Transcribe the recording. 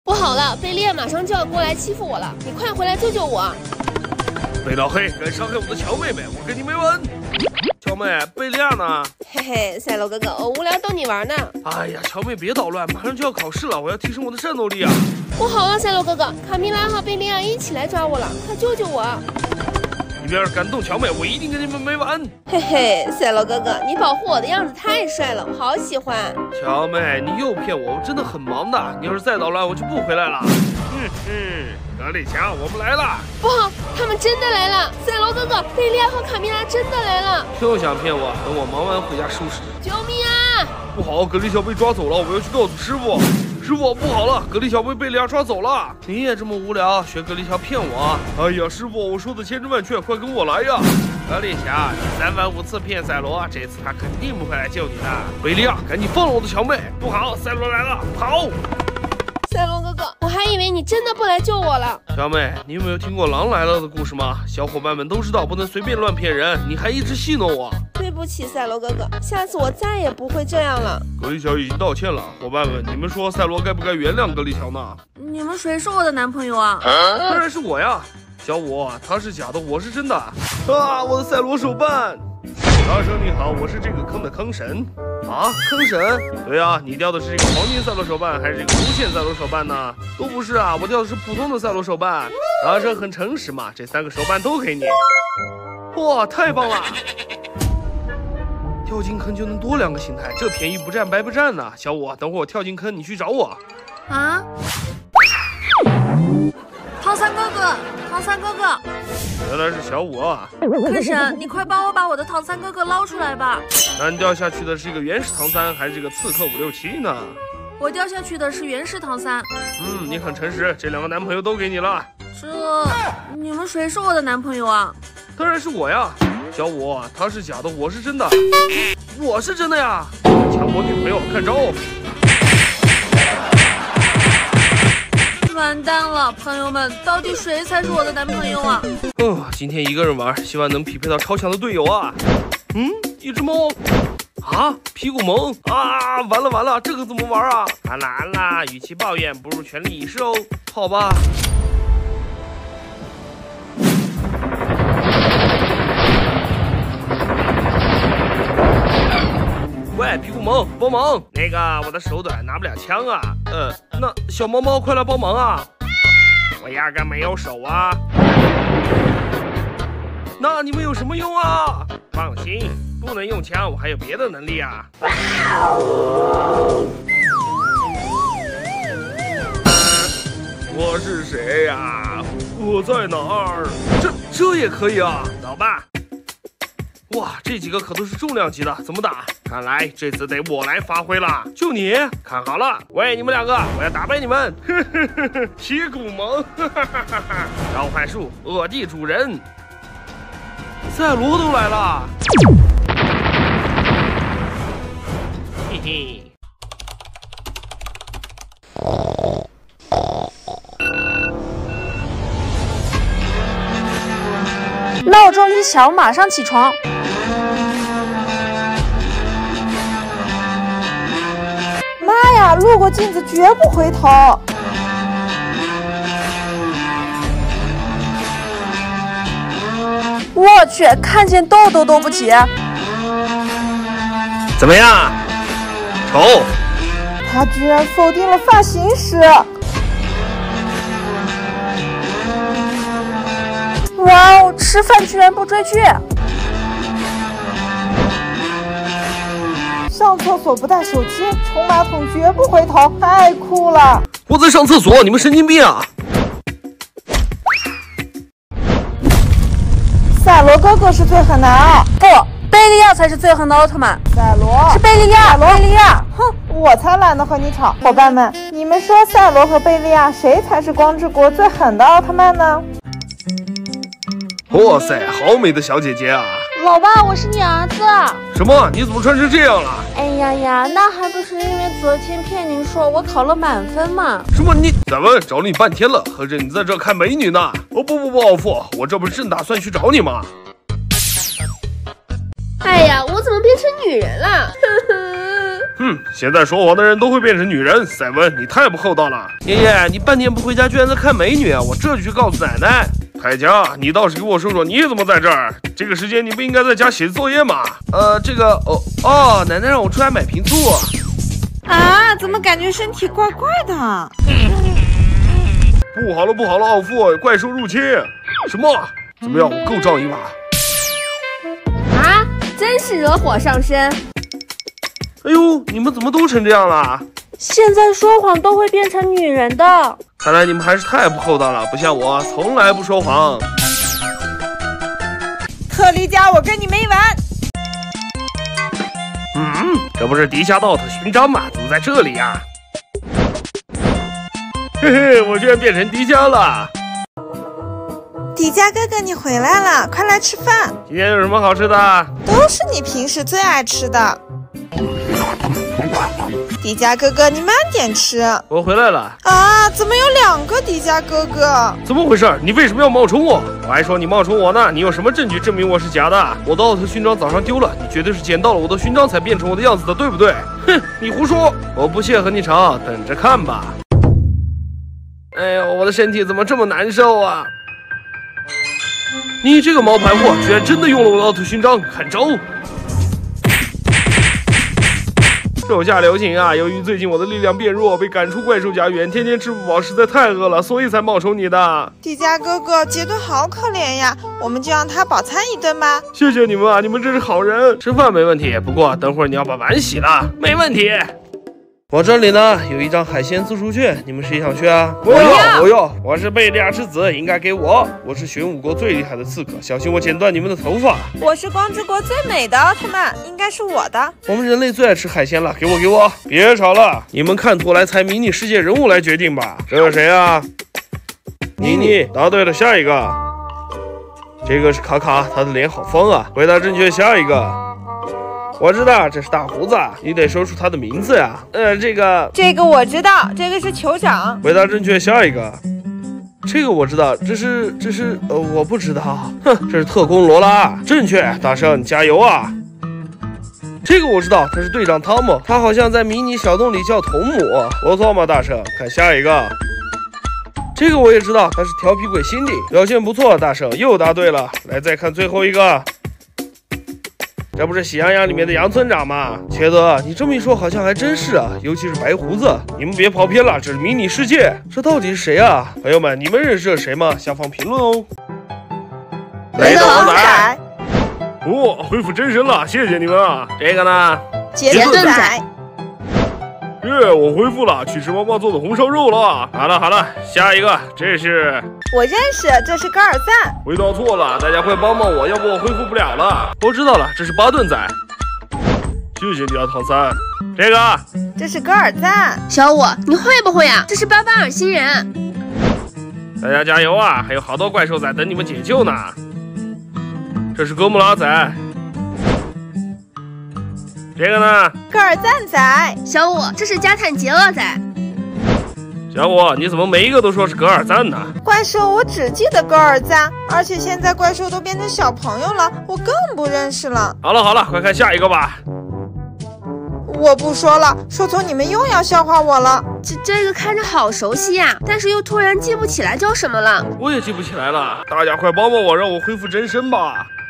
不好了，贝利亚马上就要过来欺负我了，你快回来救救我！ 贝老黑，敢伤害我的乔妹妹，我跟你没完！乔妹，贝利亚呢？ 嘿嘿，赛罗哥哥，我无聊逗你玩呢。 哎呀，乔妹别捣乱，马上就要考试了，我要提升我的战斗力啊！ 不好了，赛罗哥哥，卡米拉和贝利亚一起来抓我了，快救救我！ 你们要是敢动乔妹，我一定跟你们没完！ 嘿嘿，赛罗哥哥，你保护我的样子太帅了，我好喜欢。 乔妹，你又骗我，我真的很忙的，你要是再捣乱，我就不回来了。格里乔，我们来了！ 不好，他们真的来了！赛罗哥哥，贝利亚和卡米拉真的来了！ 就想骗我，等我忙完回家收拾。 救命啊！ 不好，格里乔被抓走了，我要去告诉师傅。师傅，不好了，格里乔被贝利亚抓走了。你也这么无聊，学格里乔骗我？哎呀，师傅，我说的千真万确，快跟我来呀！格里乔，你3番5次骗赛罗，这次他肯定不会来救你的。贝利亚，赶紧放了我的乔妹！不好，赛罗来了，跑！ 赛罗哥哥，我还以为你真的不来救我了。 小美，你有没有听过狼来了的故事吗？小伙伴们都知道不能随便乱骗人，你还一直戏弄我。 对不起，赛罗哥哥，下次我再也不会这样了。 格里乔已经道歉了，伙伴们，你们说赛罗该不该原谅格里乔呢？ 你们谁是我的男朋友啊？ 当然是我呀，小五，他是假的，我是真的。啊，我的赛罗手办！大生你好，我是这个坑的坑神。啊，坑神？对啊，你掉的是这个黄金赛罗手办，还是这个无限赛罗手办呢？都不是啊，我掉的是普通的赛罗手办。大生很诚实嘛，这3个手办都给你。哇，太棒了！跳进坑就能多2个形态，这便宜不占白不占呢。小五，等会我跳进坑，你去找我。 啊！唐三哥哥，唐三哥哥， 原来是小五啊！ 坑神，你快帮我把我的唐三哥哥捞出来吧！ 那你掉下去的是一个原始唐三，还是这个刺客567呢？ 我掉下去的是原始唐三。 你很诚实，这2个男朋友都给你了。 你们谁是我的男朋友啊？ 当然是我呀，小五，他是假的，我是真的。我是真的呀！抢我女朋友，看招！ 完蛋了，朋友们，到底谁才是我的男朋友啊？ 今天一个人玩，希望能匹配到超强的队友啊！一只猫啊，屁股萌啊！完了完了，这个怎么玩啊？安啦，与其抱怨，不如全力以赴哦。好吧。喂，屁股萌，帮忙！那个，我的手短，拿不了枪啊。那小猫猫，快来帮忙啊！我压根没有手啊。那你们有什么用啊？放心，不能用枪，我还有别的能力啊。我是谁呀？我在哪儿？这也可以啊？走吧。哇，这几个可都是重量级的，怎么打？看来这次得我来发挥了。就你看好了，喂，你们2个，我要打败你们！屁股萌！召唤术，恶地主人。赛罗都来了，嘿嘿。 闹钟一响，马上起床。 妈呀，路过镜子绝不回头。我去，看见痘痘都不挤。 怎么样？丑？ 他居然否定了发型师。哇哦，吃饭居然不追剧。上厕所不带手机，冲马桶绝不回头，太酷了！ 我在上厕所，你们神经病啊！ 赛罗哥哥是最狠的啊！ 不，贝利亚才是最狠的奥特曼。 赛罗是贝利亚，贝利亚！ 哼，我才懒得和你吵。伙伴们，你们说赛罗和贝利亚谁才是光之国最狠的奥特曼呢？ 哇塞，好美的小姐姐啊！ 老爸，我是你儿子。 什么？你怎么穿成这样了？ 哎呀，那还不是因为昨天骗您说我考了满分嘛。 什么？你咱们找了你半天了，合着你在这看美女呢？哦不，奥父，我这不是正打算去找你吗？ 哎呀，我怎么变成女人了？ 现在说谎的人都会变成女人。赛文，你太不厚道了。爷爷，你半天不回家，居然在看美女，我这就去告诉奶奶。凯佳，你倒是给我说说，你怎么在这儿？这个时间你不应该在家写作业吗？奶奶让我出来买瓶醋。 啊，怎么感觉身体怪怪的？ 不好了，奥夫，怪兽入侵！什么？怎么样，我够仗义吧？ 啊，真是惹火上身！ 哎呦，你们怎么都成这样了？ 现在说谎都会变成女人的。 看来你们还是太不厚道了，不像我，从来不说谎。 特利迦，我跟你没完！ 这不是迪迦的奥特勋章吗？怎么在这里呀？嘿嘿，我居然变成迪迦了！ 迪迦哥哥，你回来了，快来吃饭。 今天有什么好吃的？ 都是你平时最爱吃的。迪迦哥哥，你慢点吃。 我回来了。 啊，怎么有2个迪迦哥哥？ 怎么回事？你为什么要冒充我？我还说你冒充我呢，你有什么证据证明我是假的？我的奥特勋章早上丢了，你绝对是捡到了我的勋章才变成我的样子的，对不对？哼，你胡说！我不屑和你吵，等着看吧。哎呦，我的身体怎么这么难受啊！你这个毛牌货，居然真的用了我的奥特勋章，看招！手下留情啊！由于最近我的力量变弱，被赶出怪兽家园，天天吃不饱，实在太饿了，所以才冒充你的。 迪迦哥哥，杰顿好可怜呀，我们就让他饱餐一顿吧。 谢谢你们啊，你们真是好人。吃饭没问题，不过等会儿你要把碗洗了。没问题。我这里呢有一张海鲜自助券，你们谁想去啊？我要！我是贝利亚之子，应该给我。我是玄武国最厉害的刺客，小心我剪断你们的头发。 我是光之国最美的奥特曼，应该是我的。 我们人类最爱吃海鲜了，给我！别吵了，你们看图来猜迷你世界人物来决定吧。这是谁啊？妮妮，答对了，下一个。这个是卡卡，他的脸好方啊。回答正确，下一个。我知道这是大胡子，你得说出他的名字呀。这个我知道，这个是酋长。 回答正确，下一个。这个我知道，这是我不知道。哼，这是特工罗拉，正确，大圣加油啊！这个我知道，他是队长汤姆，他好像在迷你小洞里叫童母，不错嘛，大圣。看下一个。这个我也知道，他是调皮鬼辛迪，表现不错，大圣又答对了。来，再看最后一个。这不是喜羊羊里面的杨村长吗？切德，你这么一说，好像还真是啊，尤其是白胡子。你们别跑偏了，这是迷你世界，这到底是谁啊？朋友们，你们认识这谁吗？下方评论哦。 雷德王仔， 恢复真身了，谢谢你们啊。这个呢？ 杰顿仔。 我恢复了，去吃妈妈做的红烧肉了。好了，下一个，这是我认识，这是戈尔赞。 回答错了，大家快帮帮我，要不我恢复不了了。我知道了，这是巴顿仔。谢谢你啊，唐三。 这是戈尔赞。 小五，你会不会啊？这是巴巴尔星人。 大家加油啊！还有好多怪兽仔等你们解救呢。这是哥穆拉仔。这个呢？ 戈尔赞仔。 小五，这是加坦杰厄仔。 小五，你怎么每一个都说是戈尔赞呢？ 怪兽我只记得戈尔赞，而且现在怪兽都变成小朋友了，我更不认识了。 好了，快看下一个吧。 我不说了，说从你们又要笑话我了。 这个看着好熟悉呀，但是又突然记不起来叫什么了。 我也记不起来了，大家快帮帮我，让我恢复真身吧。